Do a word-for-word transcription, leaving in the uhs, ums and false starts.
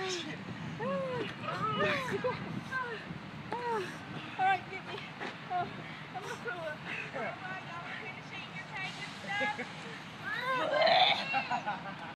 All right, get me. Oh, I'm gonna throw up. Y'all finishing your cake and stuff?